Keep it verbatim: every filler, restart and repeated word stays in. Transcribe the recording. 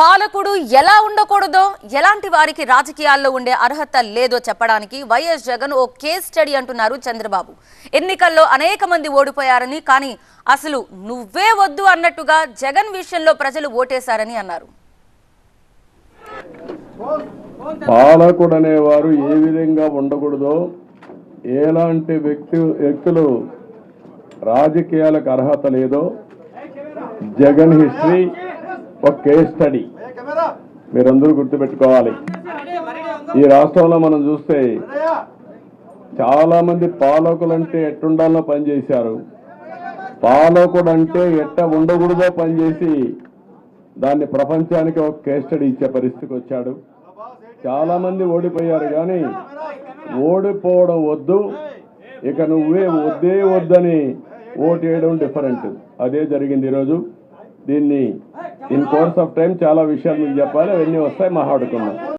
పాలకుడు ఎలా ఉండకూడదో, ఎలాంటి వారికి రాజకీయాల్లో ఉండే అర్హత లేదో చెప్పడానికి వైఎస్ జగన్ ఓ కేస్ స్టడీ అంటున్నారు చంద్రబాబు. ఎన్నికల్లో అనేక మంది ఓడిపోయారని, కానీ అసలు నువ్వే వద్దు అన్నట్టుగా జగన్ విషయంలో ప్రజలు ఓటేశారని అన్నారు. పాలకుడు అనేవారు ఏ విధంగా ఉండకూడదో, ఎలాంటి వ్యక్తి వ్యక్తులు రాజకీయాలకు అర్హత లేదో జగన్ హిస్టరీ ఒక కేస్ స్టడీ మీరందరూ గుర్తుపెట్టుకోవాలి. ఈ రాష్ట్రంలో మనం చూస్తే చాలా మంది పాలకులు అంటే ఎట్టుండాలో పనిచేశారు, పాలకుడు అంటే ఎట్ట ఉండకూడదో పనిచేసి దాన్ని ప్రపంచానికి ఒక కేస్ స్టడీ ఇచ్చే పరిస్థితికి వచ్చాడు. చాలా మంది ఓడిపోయారు, కానీ ఓడిపోవడం వద్దు, ఇక నువ్వే వద్దే వద్దని ఓటు వేయడం డిఫరెంట్. అదే జరిగింది ఈరోజు. దీన్ని ఇన్ కోర్స్ ఆఫ్ టైం చాలా విషయాలు మీకు చెప్పాలి, అవన్నీ వస్తాయి, మాట్లాడుకుందాం.